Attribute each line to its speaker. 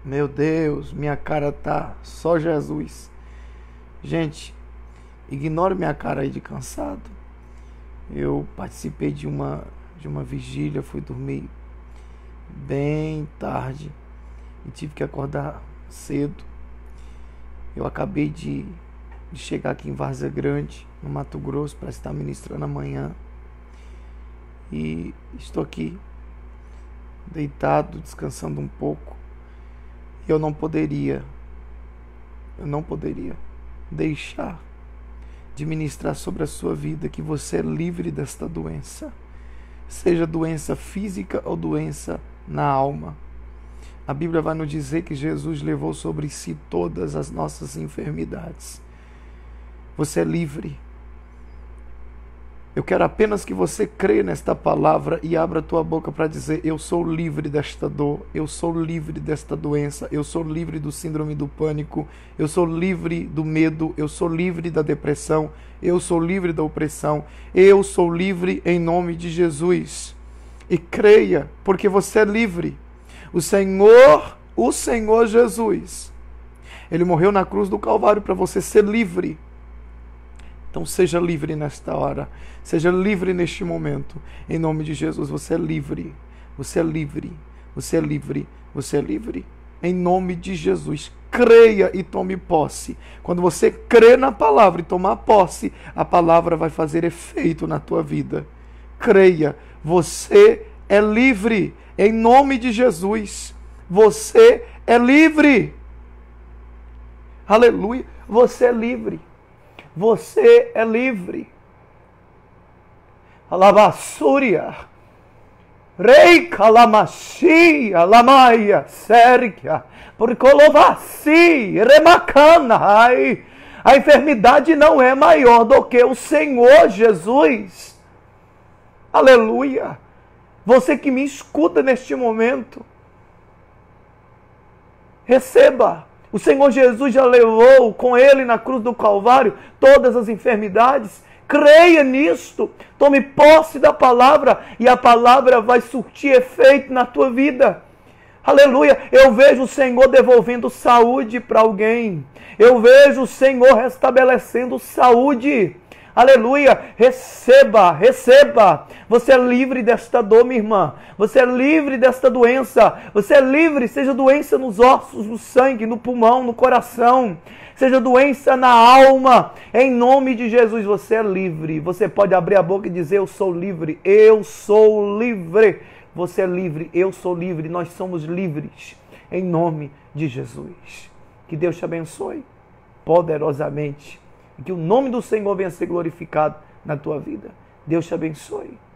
Speaker 1: Meu Deus, minha cara tá só Jesus. Gente, ignore minha cara aí de cansado. Eu participei de uma vigília, fui dormir bem tarde e tive que acordar cedo. Eu acabei de chegar aqui em Várzea Grande, no Mato Grosso, para estar ministrando amanhã. E estou aqui, deitado, descansando um pouco. E eu não poderia deixar de ministrar sobre a sua vida que você é livre desta doença. Seja doença física ou doença na alma. A Bíblia vai nos dizer que Jesus levou sobre si todas as nossas enfermidades. Você é livre. Eu quero apenas que você creia nesta palavra e abra a tua boca para dizer: eu sou livre desta dor, eu sou livre desta doença, eu sou livre do síndrome do pânico, eu sou livre do medo, eu sou livre da depressão, eu sou livre da opressão, eu sou livre em nome de Jesus. E creia, porque você é livre. O Senhor Jesus, Ele morreu na cruz do Calvário para você ser livre. Então seja livre nesta hora, seja livre neste momento, em nome de Jesus. Você é livre, você é livre, você é livre, você é livre, em nome de Jesus. Creia e tome posse. Quando você crê na palavra e tomar posse, a palavra vai fazer efeito na tua vida. Creia, você é livre, em nome de Jesus. Você é livre, aleluia, você é livre. Você é livre. Alabassúria. Rei Kalamashia, Lamaia, Sérgia, Porcolovassi, Remacana. A enfermidade não é maior do que o Senhor Jesus. Aleluia. Você que me escuta neste momento, receba. O Senhor Jesus já levou com Ele na cruz do Calvário todas as enfermidades. Creia nisto. Tome posse da palavra e a palavra vai surtir efeito na tua vida. Aleluia. Eu vejo o Senhor devolvendo saúde para alguém. Eu vejo o Senhor restabelecendo saúde. Aleluia, receba, receba. Você é livre desta dor, minha irmã. Você é livre desta doença. Você é livre, seja doença nos ossos, no sangue, no pulmão, no coração. Seja doença na alma. Em nome de Jesus, você é livre. Você pode abrir a boca e dizer: eu sou livre. Eu sou livre. Você é livre, eu sou livre. Nós somos livres. Em nome de Jesus. Que Deus te abençoe poderosamente. E que o nome do Senhor venha ser glorificado na tua vida. Deus te abençoe.